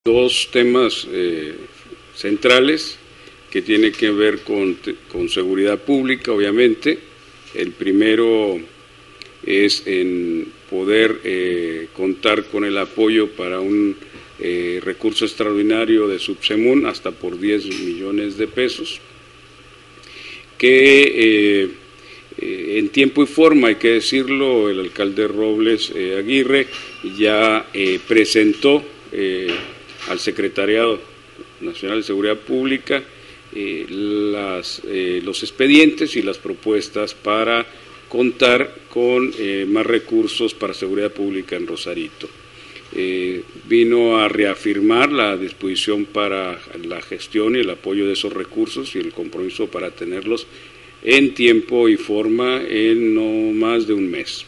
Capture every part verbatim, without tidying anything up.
Dos temas eh, centrales que tienen que ver con, con seguridad pública, obviamente. El primero es en poder eh, contar con el apoyo para un eh, recurso extraordinario de Subsemun hasta por diez millones de pesos, que eh, eh, en tiempo y forma, hay que decirlo, el alcalde Robles eh, Aguirre ya eh, presentó eh, al Secretariado Nacional de Seguridad Pública eh, las, eh, los expedientes y las propuestas para contar con eh, más recursos para seguridad pública en Rosarito. Eh, vino a reafirmar la disposición para la gestión y el apoyo de esos recursos y el compromiso para tenerlos en tiempo y forma en no más de un mes.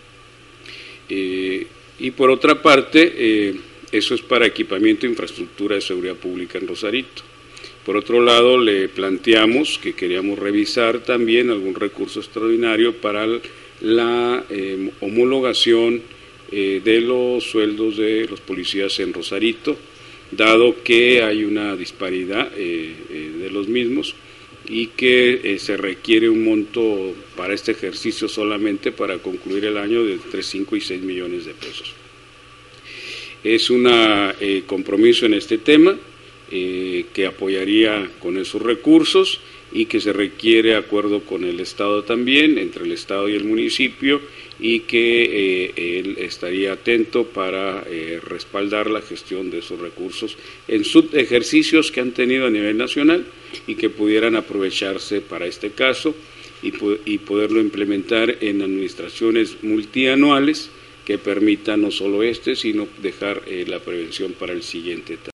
Eh, y por otra parte, eh, eso es para equipamiento e infraestructura de seguridad pública en Rosarito. Por otro lado, le planteamos que queríamos revisar también algún recurso extraordinario para la eh, homologación eh, de los sueldos de los policías en Rosarito, dado que hay una disparidad eh, eh, de los mismos y que eh, se requiere un monto para este ejercicio solamente para concluir el año de entre cinco y seis millones de pesos. Es un eh, compromiso en este tema eh, que apoyaría con esos recursos y que se requiere acuerdo con el Estado también, entre el Estado y el municipio, y que eh, él estaría atento para eh, respaldar la gestión de esos recursos en subejercicios que han tenido a nivel nacional y que pudieran aprovecharse para este caso y, y poderlo implementar en administraciones multianuales que permita no solo este, sino dejar eh, la prevención para el siguiente etapa.